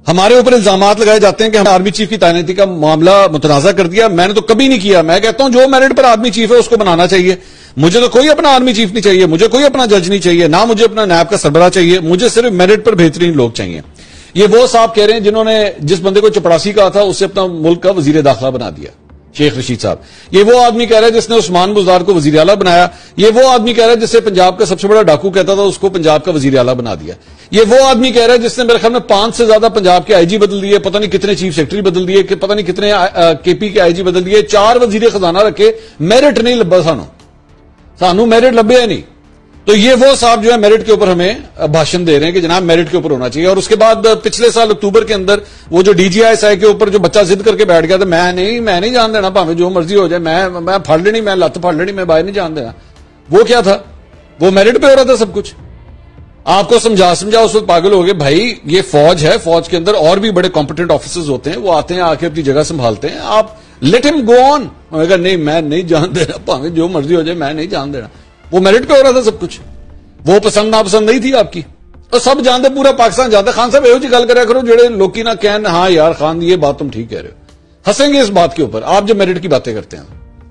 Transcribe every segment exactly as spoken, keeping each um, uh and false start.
हमारे ऊपर इल्जामात लगाए जाते हैं कि हमने आर्मी चीफ की तैनाती का मामला मुतनाजा कर दिया। मैंने तो कभी नहीं किया। मैं कहता हूं जो मेरिट पर आर्मी चीफ है उसको बनाना चाहिए। मुझे तो कोई अपना आर्मी चीफ नहीं चाहिए, मुझे कोई अपना जज नहीं चाहिए, ना मुझे अपना नैब का सरबराह चाहिए। मुझे सिर्फ मेरिट पर बेहतरीन लोग चाहिए। ये वो साहब कह रहे हैं जिन्होंने जिस बंदे को चपड़ासी कहा था उससे अपना मुल्क का वजीर दाखिला बना दिया, शेख रशीद साहब। ये वो आदमी कह रहा है जिसने उस्मान बुज़दार को वजीर आला बनाया। ये वो आदमी कह रहा है जिससे पंजाब का सबसे बड़ा डाकू कहता था उसको पंजाब का वजीर आला बना दिया। ये वो आदमी कह रहा है जिसने मेरे ख्याल में पांच से ज्यादा पंजाब के आईजी बदल दिए, पता नहीं कितने चीफ सेक्रेटरी बदल दिए, कि पता नहीं कितने केपी के आईजी बदल दिए, चार वजीर खजाना रखे। मेरिट नहीं लब्बा सानू सानू मेरिट लब्बे नहीं। तो ये वो साहब जो है मेरिट के ऊपर हमें भाषण दे रहे हैं कि जनाब मेरिट के ऊपर होना चाहिए। और उसके बाद पिछले साल अक्टूबर के अंदर वो जो डीजीआईएसआई के ऊपर जो बच्चा जिद करके बैठ गया था, मैं नहीं मैं नहीं जान देना, भावे जो मर्जी हो जाए, मैं मैं फाड़ लेनी, मैं लत फाड़ लेनी, मैं बाहर नहीं जान देना। वो क्या था? वो मेरिट पे हो रहा था सब कुछ। आपको समझा समझा उस वक्त पागल हो गए। भाई ये फौज है, फौज के अंदर और भी बड़े कॉम्पिटेंट ऑफिसर्स होते हैं, वो आते हैं आके अपनी जगह संभालते हैं। आप लेट हिम गो ऑन। नहीं मैं नहीं जान देना, भावे जो मर्जी हो जाए, मैं नहीं जान देना। वो मेरिट पे हो रहा था सब कुछ। वो पसंद नापसंद नहीं थी आपकी, और सब जानते, पूरा पाकिस्तान जानता। खान साहब एहो जी गल करा करो जेड़े लोग ना कहन हाँ यार खान ये बात तुम ठीक कह रहे हो, हंसेंगे इस बात के ऊपर आप जब मेरिट की बातें करते हैं।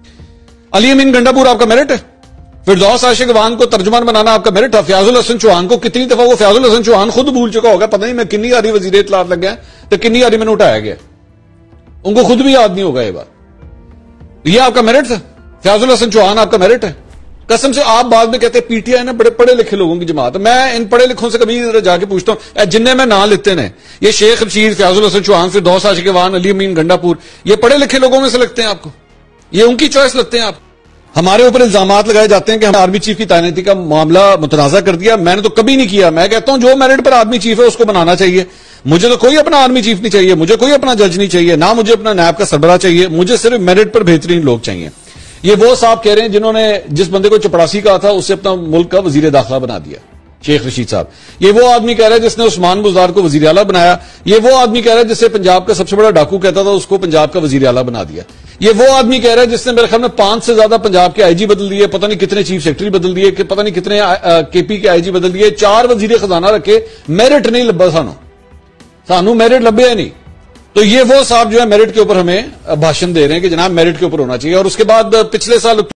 अली अमीन गंडापुर आपका मेरिट है, फिरदौस आशिक वान को तर्जुमान बनाना आपका मेरिट था, फयाजुल हसन चौहान को कितनी दफा वो फयाजुल हसन चौहान खुद भूल चुका होगा, पता नहीं मैं कितनी बारी वजीर इत्तलात लग गया तो कितनी बारी मैंने उठाया गया, उनको खुद भी याद नहीं होगा ये बात। ये आपका मेरिट था, फयाजुल हसन चौहान आपका मेरिट है। कसम से आप बाद में कहते हैं पीटीआई ना बड़े पढ़े लिखे लोगों की जमात। मैं इन पढ़े लिखों से कभी जाके पूछता हूं, जिन्हें मैं ना लेते ने, ये शेख रशीद, फयाजुल हसन चौहान, फिरदौस आशिक वान, अली अमीन गंडापुर, ये पढ़े लिखे लोगों में से लगते हैं आपको? ये उनकी चॉइस लगते हैं आप? हमारे ऊपर इल्जामात लगाए जाते हैं कि हमने आर्मी चीफ की तैनाती का मामला मुतनाजा कर दिया। मैंने तो कभी नहीं किया। मैं कहता हूं जो मेरिट पर आर्मी चीफ है उसको बनाना चाहिए। मुझे तो कोई अपना आर्मी चीफ नहीं चाहिए, मुझे कोई अपना जज नहीं चाहिए, ना मुझे अपना नैब का सरबराह चाहिए। मुझे सिर्फ मेरिट पर बेहतरीन लोग चाहिए। ये वो साहब कह रहे हैं जिन्होंने जिस बंदे को चपड़ासी कहा था उससे अपना मुल्क का वजीर दाखिला बना दिया, शेख रशीद साहब। ये वो आदमी कह रहा है जिसने उस्मान बुज़दार को वजीर आला बनाया। ये वो आदमी कह रहा है जिससे पंजाब का सबसे बड़ा डाकू कहता था उसको पंजाब का वजीर आला बना दिया। ये वो आदमी कह रहा है जिसने मेरे ख्याल में पांच से ज्यादा पंजाब के आईजी बदल दिए, पता नहीं कितने चीफ सेक्रेटरी बदल दिए, कि पता नहीं कितने केपी के आईजी बदल दिए, चार वजीर खजाना रखे। मेरिट नहीं लब्बा सानू सानू मेरिट लब्बे नहीं। तो ये वो साहब जो है मेरिट के ऊपर हमें भाषण दे रहे हैं कि जनाब मेरिट के ऊपर होना चाहिए। और उसके बाद पिछले साल